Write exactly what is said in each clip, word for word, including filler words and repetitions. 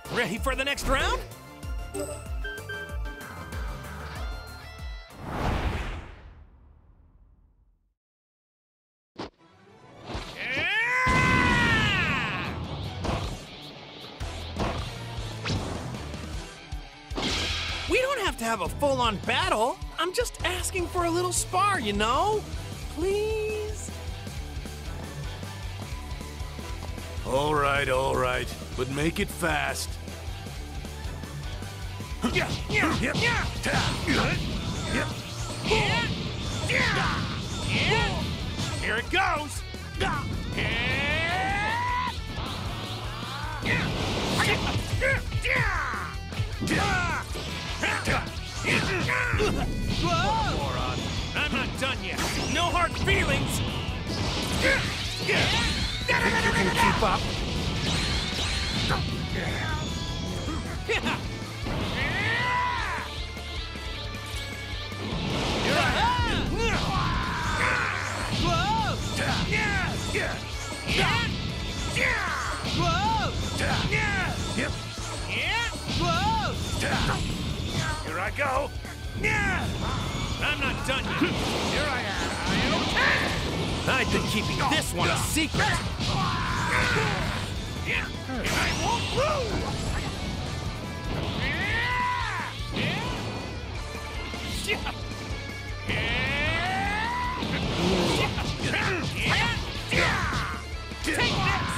Ready for the next round? We don't have to have a full-on battle. I'm just asking for a little spar, you know? Please? All right, all right, but make it fast. Yeah, yeah, yeah, yeah. Here it goes. Moron. I'm not done yet. No hard feelings. Think you can keep up? Here I go. I'm not done yet. Here I am. I've been keeping this one a secret. And I won't lose. Take this.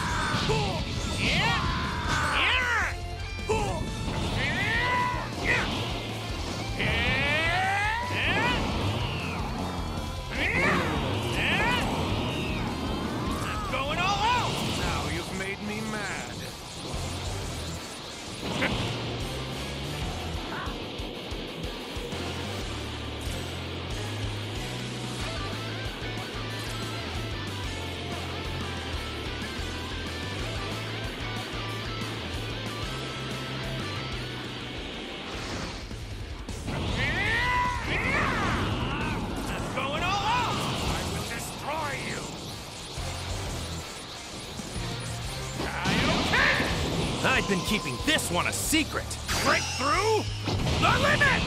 I've been keeping this one a secret. Break through the limit!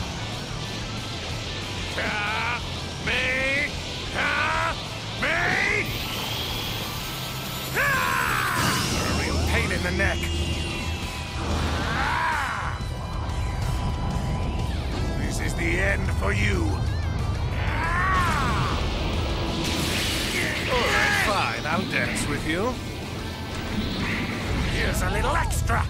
Ha! Me! Ha! Me! Ha! A real pain in the neck. This is the end for you. All right, fine. I'll dance with you. Here's a little extra.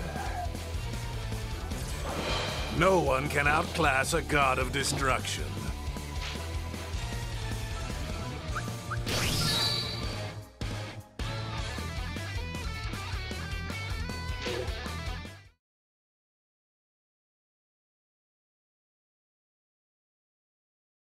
No one can outclass a god of destruction.